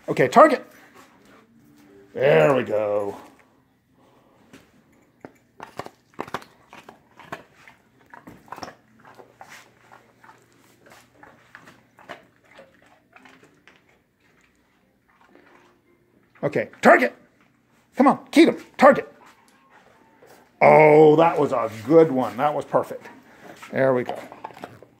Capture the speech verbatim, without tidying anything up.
Okay, target. There we go. Okay, target. Come on, Quidam, target. Oh, that was a good one. That was perfect. There we go.